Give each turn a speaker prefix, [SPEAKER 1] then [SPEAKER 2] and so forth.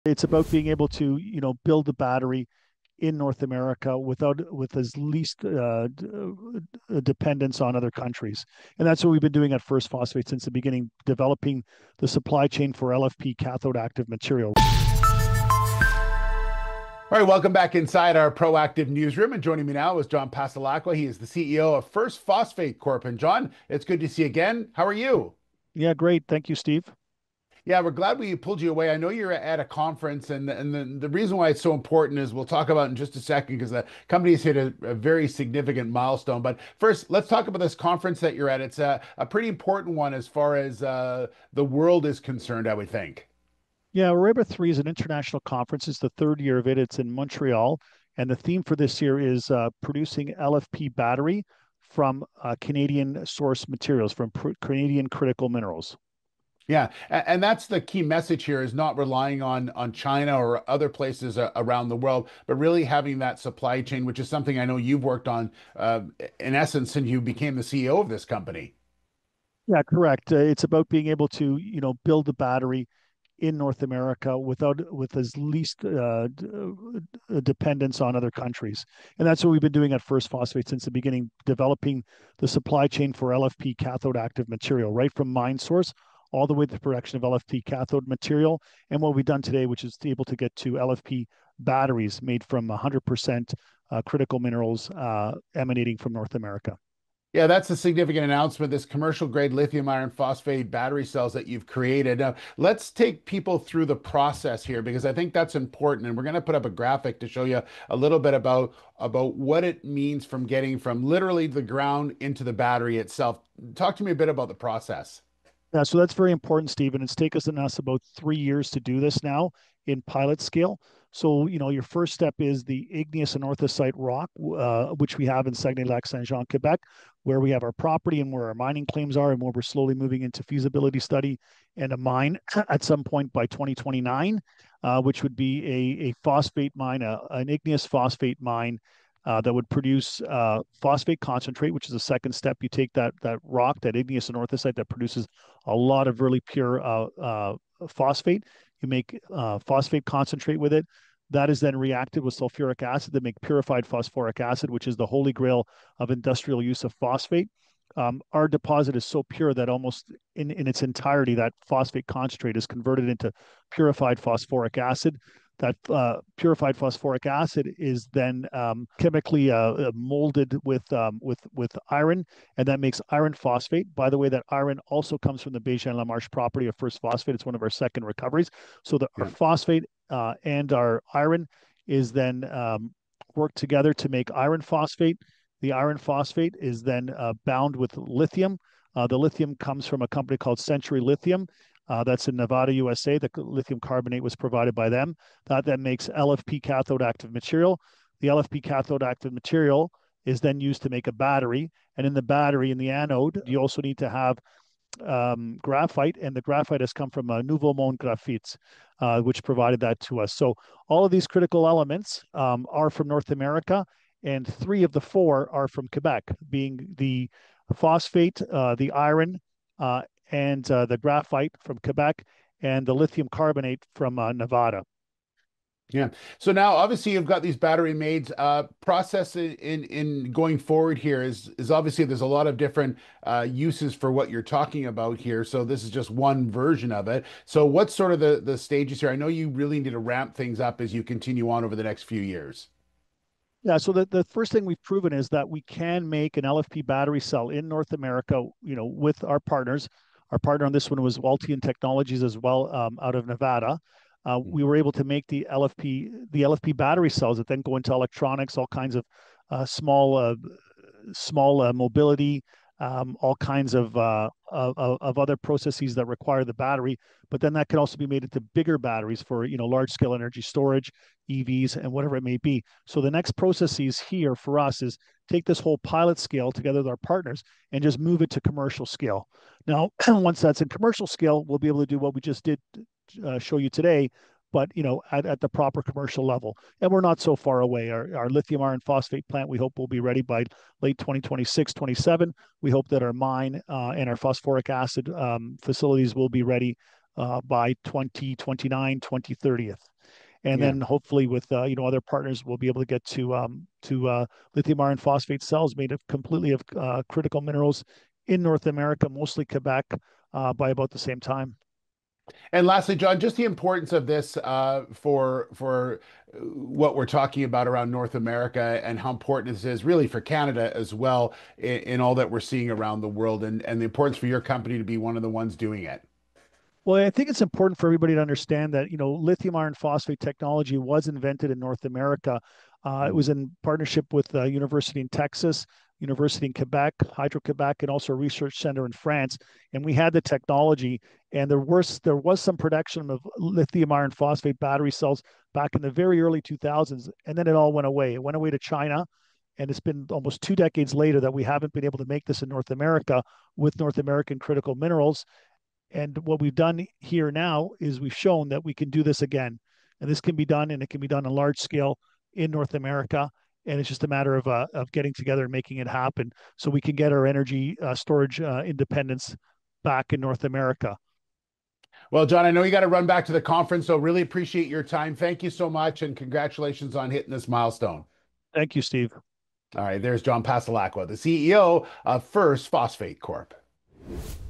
[SPEAKER 1] It's about being able to, build the battery in North America with as least dependence on other countries. And that's what we've been doing at First Phosphate since the beginning, developing the supply chain for LFP cathode active material.
[SPEAKER 2] All right, welcome back inside our proactive newsroom. And joining me now is John Passalacqua. He is the CEO of Phosphate Corp. And John, it's good to see you again. How are you?
[SPEAKER 1] Yeah, great. Thank you, Steve.
[SPEAKER 2] Yeah, we're glad we pulled you away. I know you're at a conference, and the reason why it's so important is we'll talk about in just a second because the company has hit a very significant milestone. But first, let's talk about this conference that you're at. It's a pretty important one as far as the world is concerned, I would think.
[SPEAKER 1] Yeah, RA3 is an international conference. It's the third year of it. It's in Montreal. And the theme for this year is producing LFP battery from Canadian source materials, from Canadian critical minerals.
[SPEAKER 2] Yeah, and that's the key message here is not relying on China or other places around the world, but really having that supply chain, which is something I know you've worked on in essence since you became the CEO of this company.
[SPEAKER 1] Yeah, correct. It's about being able to, build the battery in North America with as least dependence on other countries. And that's what we've been doing at First Phosphate since the beginning, developing the supply chain for LFP cathode active material, right from mine source all the way to the production of LFP cathode material. And what we've done today, which is able to get to LFP batteries made from 100% critical minerals emanating from North America.
[SPEAKER 2] Yeah, that's a significant announcement, this commercial grade lithium iron phosphate battery cells that you've created. Now, let's take people through the process here because I think that's important. And we're going to put up a graphic to show you a little bit about what it means from getting from literally the ground into the battery itself. Talk to me a bit about the process.
[SPEAKER 1] Yeah, so that's very important, Stephen. It's taken us about 3 years to do this now in pilot scale. So, your first step is the igneous and orthosite rock, which we have in Saguenay-Lac-Saint-Jean, Quebec, where we have our property and where our mining claims are, and where we're slowly moving into feasibility study and a mine at some point by 2029, which would be a phosphate mine, an igneous phosphate mine that would produce phosphate concentrate, which is the second step. You take that rock, that igneous and orthosite that produces a lot of really pure phosphate. You make phosphate concentrate with it. That is then reacted with sulfuric acid to make purified phosphoric acid, which is the holy grail of industrial use of phosphate. Our deposit is so pure that almost in its entirety, that phosphate concentrate is converted into purified phosphoric acid. That purified phosphoric acid is then chemically molded with iron, and that makes iron phosphate. By the way, that iron also comes from the Bégin-Lamarche property of First Phosphate. It's one of our second recoveries. So our phosphate and our iron is then work together to make iron phosphate. The iron phosphate is then bound with lithium. The lithium comes from a company called Century Lithium. That's in Nevada, USA. The lithium carbonate was provided by them. That then makes LFP cathode active material. The LFP cathode active material is then used to make a battery. And in the battery, in the anode, you also need to have graphite, and the graphite has come from Nouveau Monde Graphites, which provided that to us. So all of these critical elements are from North America, and 3 of the 4 are from Quebec, being the phosphate, the iron, and the graphite from Quebec, and the lithium carbonate from Nevada.
[SPEAKER 2] Yeah. So now obviously you've got these battery made process in going forward here is obviously there's a lot of different uses for what you're talking about here. So this is just one version of it. So what's sort of the stages here? I know you really need to ramp things up as you continue on over the next few years.
[SPEAKER 1] Yeah, so the first thing we've proven is that we can make an LFP battery cell in North America, with our partners. Our partner on this one was Prayon Technologies as well, out of Nevada. We were able to make the LFP battery cells that then go into electronics, all kinds of small mobility, all kinds of other processes that require the battery. But then that can also be made into bigger batteries for large scale energy storage, EVs, and whatever it may be. So the next processes here for us is take this whole pilot scale together with our partners and just move it to commercial scale. Now, once that's in commercial scale, we'll be able to do what we just did show you today, but at the proper commercial level. And we're not so far away. Our lithium iron phosphate plant, we hope will be ready by late 2026, 27. We hope that our mine and our phosphoric acid facilities will be ready by 2029, 2030. and
[SPEAKER 2] Yeah.
[SPEAKER 1] then hopefully with other partners, we'll be able to get to lithium iron phosphate cells made of completely of critical minerals in North America, mostly Quebec, by about the same time.
[SPEAKER 2] And lastly, John, just the importance of this for what we're talking about around North America and how important this is really for Canada as well in all that we're seeing around the world and the importance for your company to be one of the ones doing it.
[SPEAKER 1] Well, I think it's important for everybody to understand that, lithium iron phosphate technology was invented in North America. It
[SPEAKER 2] Mm.
[SPEAKER 1] was in partnership with a university in Texas, university in Quebec, Hydro-Quebec, and also a research center in France. And we had the technology, and there was some production of lithium iron phosphate battery cells back in the very early 2000s, and then it all went away. It went away to China, and it's been almost 2 decades later that we haven't been able to make this in North America with North American critical minerals. And what we've done here now is we've shown that we can do this again. And this can be done, and it can be done on large scale in North America. And it's just a matter of getting together and making it happen so we can get our energy storage independence back in North America.
[SPEAKER 2] Well, John, I know you got to run back to the conference, so really appreciate your time. Thank you so much, and congratulations on hitting this milestone.
[SPEAKER 1] Thank you, Steve.
[SPEAKER 2] All right, there's John Passalacqua, the CEO of First Phosphate Corp.